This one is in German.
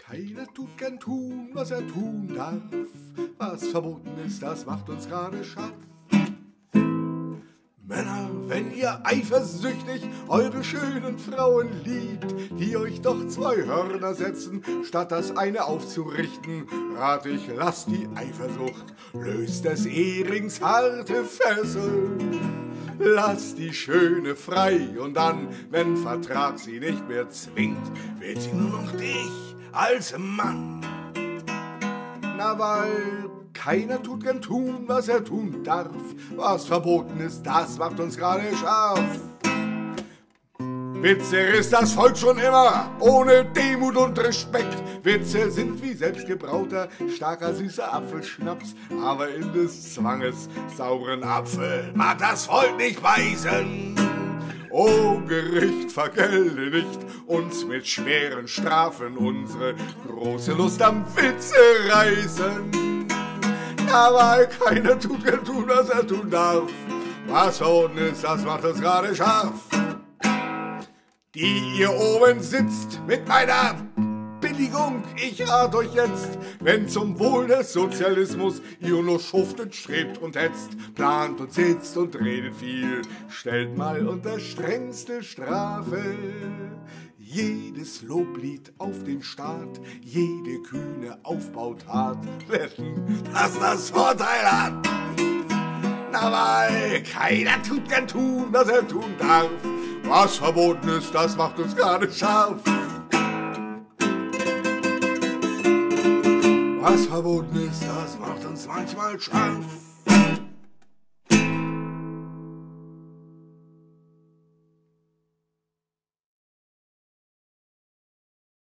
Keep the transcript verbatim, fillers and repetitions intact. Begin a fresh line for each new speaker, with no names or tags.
Keiner tut gern tun, was er tun darf. Was verboten ist, das macht uns gerade scharf. Männer, wenn ihr eifersüchtig eure schönen Frauen liebt, die euch doch zwei Hörner setzen, statt das eine aufzurichten, rat ich, lasst die Eifersucht, löst des Ehrings harte Fesseln. Lass die Schöne frei und dann, wenn Vertrag sie nicht mehr zwingt, wählt sie nur noch dich als Mann. Na, weil keiner tut gern tun, was er tun darf. Was verboten ist, das macht uns gerade scharf. Witze ist das Volk schon immer, ohne Demut und Respekt. Witze sind wie selbstgebrauter, starker, süßer Apfelschnaps. Aber in des Zwanges sauren Apfel mag das Volk nicht beißen. O Gericht, vergelde nicht uns mit schweren Strafen unsere große Lust am Witze reißen. Aber keiner tut gern tun, was er tun darf. Was verboten ist, das macht uns gerade scharf. Die ihr oben sitzt mit meiner Billigung, ich rat euch jetzt, wenn zum Wohl des Sozialismus ihr nur schuftet, strebt und hetzt, plant und sitzt und redet viel, stellt mal unter strengste Strafe jedes Loblied auf den Staat, jede kühne Aufbautat, wetten, dass das Vorteil hat. Na, weil keiner tut gern tun, was er tun darf. Was verboten ist, das macht uns gerade scharf. Was verboten ist, das macht uns manchmal scharf.